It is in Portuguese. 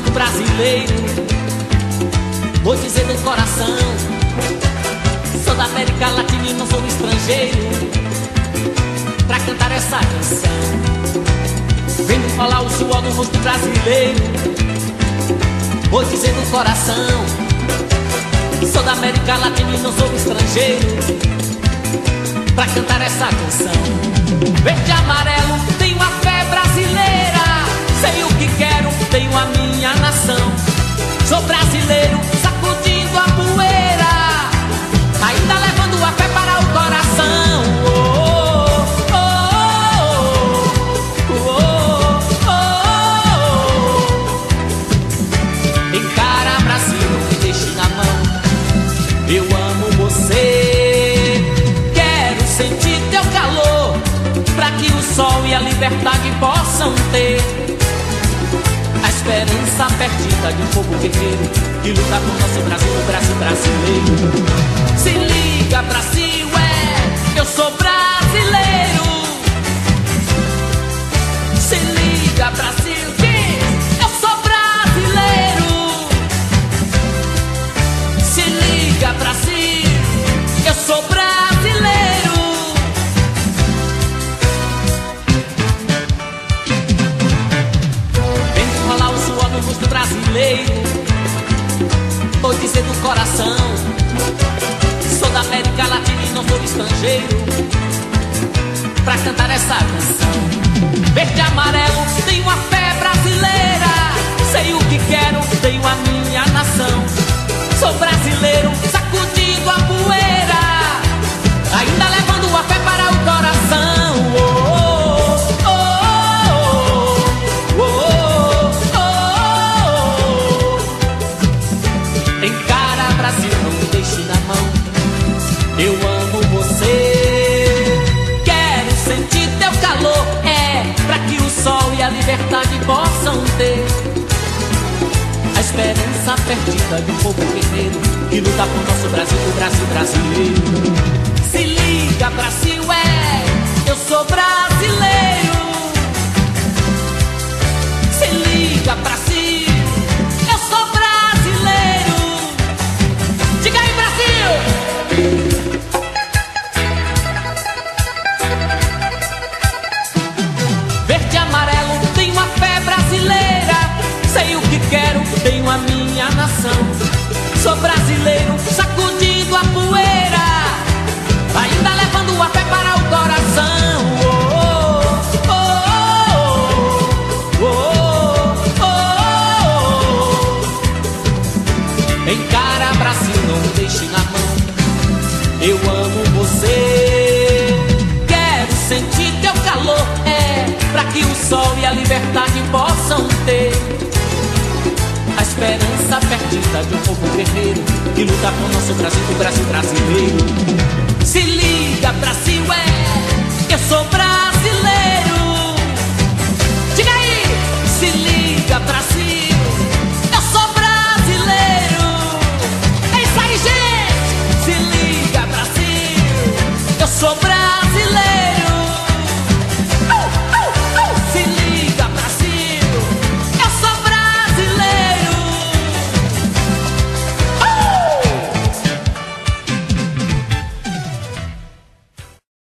rosto brasileiro. Vou dizer do coração, sou da América Latina e não sou estrangeiro, pra cantar essa canção. Vem me falar o suor no rosto brasileiro. Vou dizer do coração, sou da América Latina e não sou estrangeiro, pra cantar essa canção. Verde e amarelo, tenho a fé brasileira. Sei o que quero, tenho a minha nação. Sou brasileiro, sacudindo a poeira, ainda levando a fé para o coração. Encara Brasil, não me deixe na mão. Eu amo você, quero sentir teu calor, pra que o sol e a liberdade possam ter a esperança perdida de um povo guerreiro que luta por nosso Brasil, o Brasil brasileiro. Se liga, Brasil, eu sou brasileiro. Se liga, Brasil, que eu sou brasileiro. Se liga, Brasil, eu sou brasileiro. Vem rolar o suor no rosto brasileiro. Vou dizer do coração, sou da América Latina e não sou estrangeiro, pra cantar essa canção. Verde e amarelo, tenho a fé brasileira. Sei o que quero, tenho a minha nação. Sou brasileiro, sacudindo a poeira, ainda levando a fé para o coração. Encara, Brasil, não me deixe na mão. Eu amo você, quero sentir teu calor, pra que o sol e a liberdade possam ter a esperança perdida de um povo guerreiro que luta por nosso Brasil, o Brasil brasileiro. Se liga, Brasil, eu sou brasileiro. Se liga, Brasil, eu sou brasileiro. Diga aí, Brasil! Verde e amarelo, tenho a fé brasileira. Sei o que quero, tenho a minha nação. Sou brasileiro, sacudindo a poeira, ainda levando a fé para o coração. Encara, Brasil, não me deixe na mão. Eu amo você, quero sentir teu calor, pra que o sol e a liberdade possam ter a esperança perdida de um povo guerreiro que luta por nosso Brasil, o Brasil brasileiro. Se liga, Brasil, eu sou brasileiro. Diga aí, se liga, Brasil, eu sou brasileiro. É isso aí, gente. Se liga, Brasil, eu sou brasileiro.